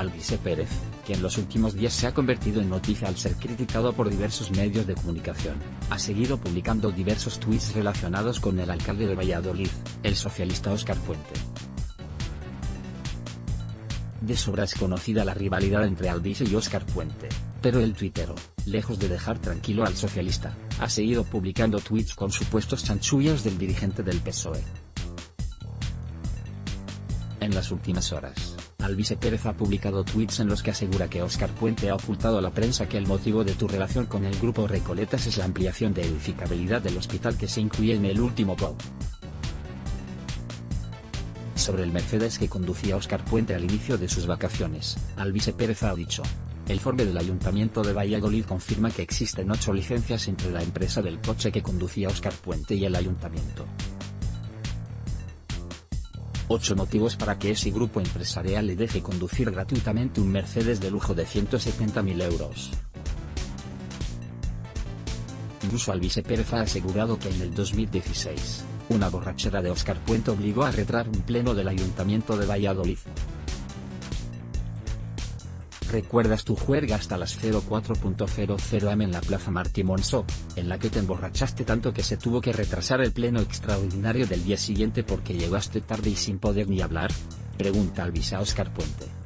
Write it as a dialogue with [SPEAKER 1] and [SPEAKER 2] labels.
[SPEAKER 1] Alvise Pérez, que en los últimos días se ha convertido en noticia al ser criticado por diversos medios de comunicación, ha seguido publicando diversos tweets relacionados con el alcalde de Valladolid, el socialista Óscar Puente. De sobra es conocida la rivalidad entre Alvise y Óscar Puente, pero el tuitero, lejos de dejar tranquilo al socialista, ha seguido publicando tweets con supuestos chanchullos del dirigente del PSOE. En las últimas horas, Alvise Pérez ha publicado tweets en los que asegura que Óscar Puente ha ocultado a la prensa que el motivo de tu relación con el grupo Recoletas es la ampliación de edificabilidad del hospital que se incluye en el último POU. Sobre el Mercedes que conducía Óscar Puente al inicio de sus vacaciones, Alvise Pérez ha dicho: el informe del Ayuntamiento de Valladolid confirma que existen 8 licencias entre la empresa del coche que conducía Óscar Puente y el Ayuntamiento. 8 motivos para que ese grupo empresarial le deje conducir gratuitamente un Mercedes de lujo de 170.000 euros. Incluso Alvise Pérez ha asegurado que en el 2016, una borrachera de Óscar Puente obligó a retrasar un pleno del Ayuntamiento de Valladolid. ¿Recuerdas tu juerga hasta las 04:00 am en la Plaza Martí Monzó, en la que te emborrachaste tanto que se tuvo que retrasar el pleno extraordinario del día siguiente porque llegaste tarde y sin poder ni hablar? Pregunta Alvise a Óscar Puente.